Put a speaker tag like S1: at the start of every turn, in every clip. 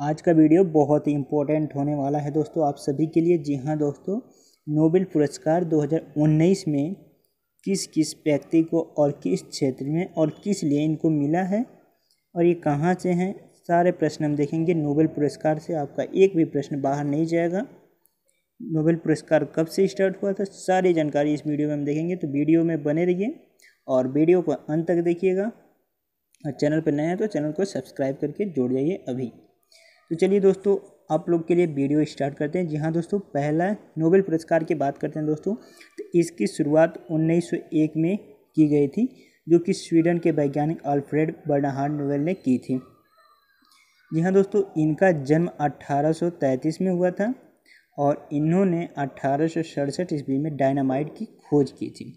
S1: आज का वीडियो बहुत ही इम्पोर्टेंट होने वाला है दोस्तों आप सभी के लिए। जी हाँ दोस्तों, नोबेल पुरस्कार 2019 में किस किस व्यक्ति को और किस क्षेत्र में और किस लिए इनको मिला है और ये कहाँ से हैं, सारे प्रश्न हम देखेंगे। नोबेल पुरस्कार से आपका एक भी प्रश्न बाहर नहीं जाएगा। नोबेल पुरस्कार कब से स्टार्ट हुआ था, सारी जानकारी इस वीडियो में हम देखेंगे। तो वीडियो में बने रहिए और वीडियो को अंत तक देखिएगा। और चैनल पर नए हैं तो चैनल को सब्सक्राइब करके जुड़ जाइए अभी। तो चलिए दोस्तों, आप लोग के लिए वीडियो स्टार्ट करते हैं। जी हाँ दोस्तों, पहला नोबेल पुरस्कार की बात करते हैं दोस्तों। तो इसकी शुरुआत 1901 में की गई थी, जो कि स्वीडन के वैज्ञानिक अल्फ्रेड बर्नहार्ड नोबेल ने की थी। जी हाँ दोस्तों, इनका जन्म 1833 में हुआ था और इन्होंने 1867 ईस्वी में डायनामाइट की खोज की थी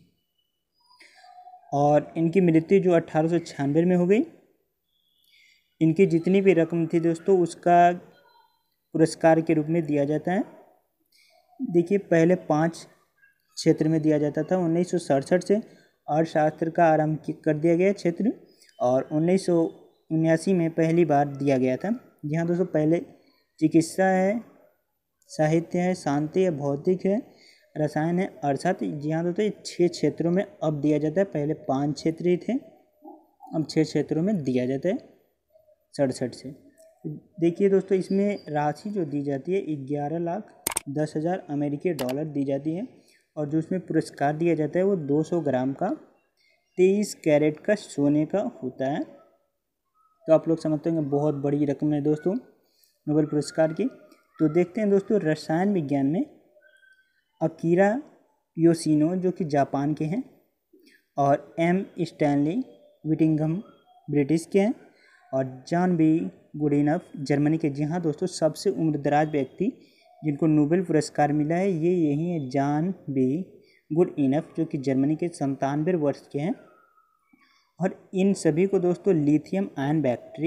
S1: और इनकी मृत्यु जो 1896 में हो गई। इनकी जितनी भी रकम थी दोस्तों, उसका पुरस्कार के रूप में दिया जाता है। देखिए, पहले 5 क्षेत्र में दिया जाता था। 1967 से अर्थशास्त्र का आरंभ कर दिया गया क्षेत्र और 1979 में पहली बार दिया गया था। जी हाँ दोस्तों, पहले चिकित्सा है, साहित्य है, शांति है, भौतिक है, रसायन है, अर्थशास्त्र। जी हाँ दोस्तों, ये 6 क्षेत्रों में अब दिया जाता है। पहले 5 क्षेत्र ही थे, अब 6 क्षेत्रों में दिया जाता है 67 से। देखिए दोस्तों, इसमें राशि जो दी जाती है 11,10,000 अमेरिकी डॉलर दी जाती है और जो इसमें पुरस्कार दिया जाता है वो 200 ग्राम का 23 कैरेट का सोने का होता है। तो आप लोग समझते होंगे बहुत बड़ी रकम है दोस्तों नोबेल पुरस्कार की। तो देखते हैं दोस्तों, रसायन विज्ञान में अकीरा योशिनो जो कि जापान के हैं और एम स्टैनली विटिंगहम ब्रिटिश के हैं और जॉन बी गुडइनफ जर्मनी के। जी हाँ दोस्तों, सबसे उम्रदराज व्यक्ति जिनको नोबेल पुरस्कार मिला है ये यही है, जॉन बी गुडइनफ, जो कि जर्मनी के 97 वर्ष के हैं। और इन सभी को दोस्तों लिथियम आयन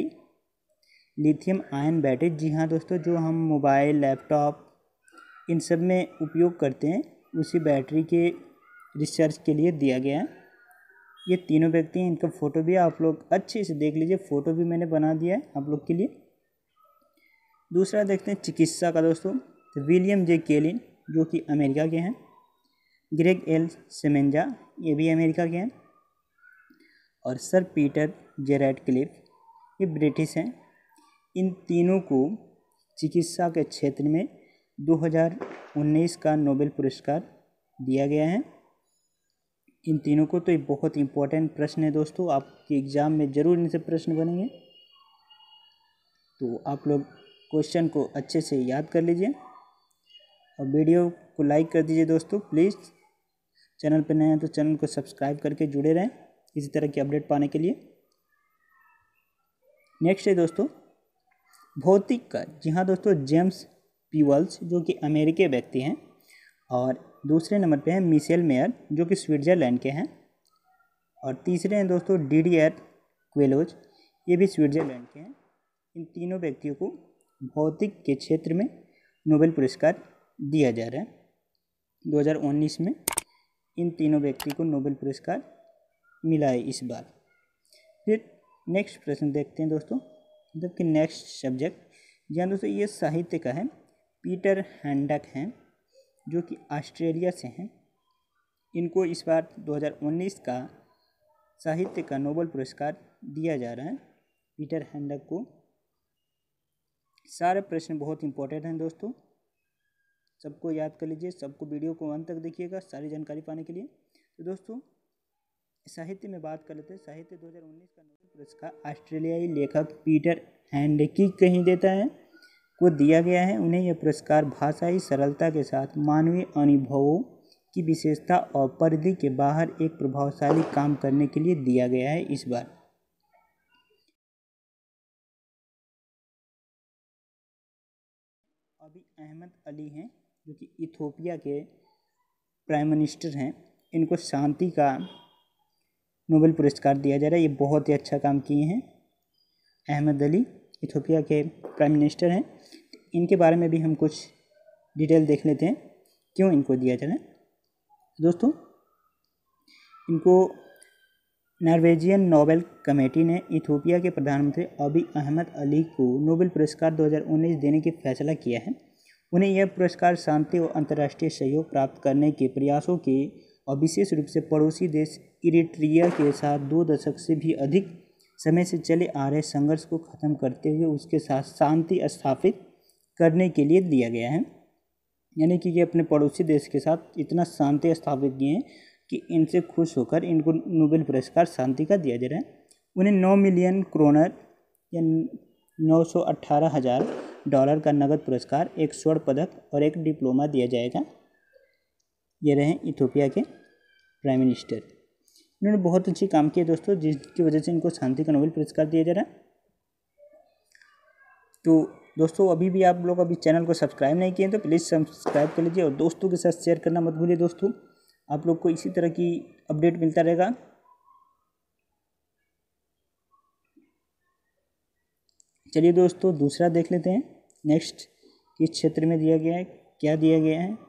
S1: बैटरी, जी हाँ दोस्तों, जो हम मोबाइल, लैपटॉप इन सब में उपयोग करते हैं, उसी बैटरी के रिसर्च के लिए दिया गया है। ये तीनों व्यक्ति हैं, इनका फ़ोटो भी आप लोग अच्छे से देख लीजिए। फ़ोटो भी मैंने बना दिया है आप लोग के लिए। दूसरा देखते हैं चिकित्सा का दोस्तों। तो विलियम जे केलिन जो कि अमेरिका के हैं, ग्रेग एल सेमेंजा ये भी अमेरिका के हैं और सर पीटर जे रैडक्लिफ ये ब्रिटिश हैं। इन तीनों को चिकित्सा के क्षेत्र में 2019 का नोबेल पुरस्कार दिया गया है। इन तीनों को। तो ये बहुत इंपॉर्टेंट प्रश्न है दोस्तों, आपके एग्ज़ाम में ज़रूर इनसे प्रश्न बनेंगे। तो आप लोग क्वेश्चन को अच्छे से याद कर लीजिए और वीडियो को लाइक कर दीजिए दोस्तों प्लीज़। चैनल पर नए हैं तो चैनल को सब्सक्राइब करके जुड़े रहें इसी तरह की अपडेट पाने के लिए। नेक्स्ट है दोस्तों भौतिक का। जी हाँ दोस्तों, जेम्स पीवल्स जो कि अमेरिकी व्यक्ति हैं और दूसरे नंबर पे हैं मिशेल मेयर जो कि स्विट्ज़रलैंड के हैं और तीसरे हैं दोस्तों डीडीआर क्वेलोज ये भी स्विट्ज़रलैंड के हैं। इन तीनों व्यक्तियों को भौतिक के क्षेत्र में नोबेल पुरस्कार दिया जा रहा है। 2019 में इन तीनों व्यक्ति को नोबेल पुरस्कार मिला है इस बार। फिर नेक्स्ट प्रश्न देखते हैं दोस्तों, मतलब कि नेक्स्ट सब्जेक्ट। जी हाँ दोस्तों, ये साहित्य का है। पीटर हैंडक हैं जो कि ऑस्ट्रेलिया से हैं। इनको इस बार 2019 का साहित्य का नोबेल पुरस्कार दिया जा रहा है पीटर हैंडक को। सारे प्रश्न बहुत इंपॉर्टेंट हैं दोस्तों, सबको याद कर लीजिए, सबको वीडियो को अंत तक देखिएगा सारी जानकारी पाने के लिए। तो दोस्तों साहित्य में बात कर लेते हैं। साहित्य 2019 का नोबेल पुरस्कार ऑस्ट्रेलियाई लेखक पीटर हैंडकी कहीं देता है को दिया गया है। उन्हें यह पुरस्कार भाषाई सरलता के साथ मानवीय अनुभवों की विशेषता और परिधि के बाहर एक प्रभावशाली काम करने के लिए दिया गया है इस बार। अभी अहमद अली हैं जो कि इथियोपिया के प्राइम मिनिस्टर हैं। इनको शांति का नोबेल पुरस्कार दिया जा रहा है। ये बहुत ही अच्छा काम किए हैं। अहमद अली इथियोपिया के प्राइम मिनिस्टर हैं। इनके बारे में भी हम कुछ डिटेल देख लेते हैं क्यों इनको दिया जा रहा है। दोस्तों इनको नॉर्वेजियन नोबेल कमेटी ने इथियोपिया के प्रधानमंत्री अबी अहमद अली को नोबेल पुरस्कार 2019 देने की फैसला किया है। उन्हें यह पुरस्कार शांति और अंतर्राष्ट्रीय सहयोग प्राप्त करने के प्रयासों के और विशेष रूप से पड़ोसी देश इरिट्रिया के साथ 2 दशक से भी अधिक समय से चले आ रहे संघर्ष को खत्म करते हुए उसके साथ शांति स्थापित करने के लिए दिया गया है। यानी कि ये अपने पड़ोसी देश के साथ इतना शांति स्थापित किए हैं कि इनसे खुश होकर इनको नोबेल पुरस्कार शांति का दिया जा रहा है। उन्हें 9 मिलियन क्रोनर या $918,000 का नगद पुरस्कार, 1 स्वर्ण पदक और 1 डिप्लोमा दिया जाएगा। ये रहे इथियोपिया के प्राइम मिनिस्टर। इन्होंने बहुत अच्छी काम किया दोस्तों, जिसकी वजह से इनको शांति का नोबेल पुरस्कार दिया जा रहा है। तो दोस्तों अभी भी आप लोग अभी चैनल को सब्सक्राइब नहीं किए तो प्लीज़ सब्सक्राइब कर लीजिए और दोस्तों के साथ शेयर करना मत भूलिए। दोस्तों आप लोग को इसी तरह की अपडेट मिलता रहेगा। चलिए दोस्तों दूसरा देख लेते हैं, नेक्स्ट किस क्षेत्र में दिया गया है, क्या दिया गया है।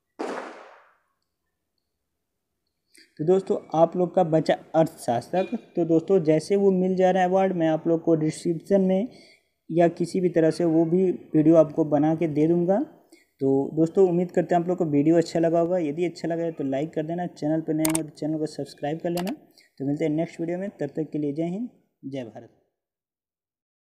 S1: तो दोस्तों आप लोग का बचा अर्थशास्त्र। तो दोस्तों जैसे वो मिल जा रहा है अवार्ड, मैं आप लोग को डिस्क्रिप्शन में या किसी भी तरह से वो भी वीडियो आपको बना के दे दूँगा। तो दोस्तों उम्मीद करते हैं आप लोग को वीडियो अच्छा लगा होगा। यदि अच्छा लगा है तो लाइक कर देना, चैनल पर नए हो तो चैनल को सब्सक्राइब कर लेना। तो मिलते हैं नेक्स्ट वीडियो में, तब तक के लिए जय हिंद, जय भारत।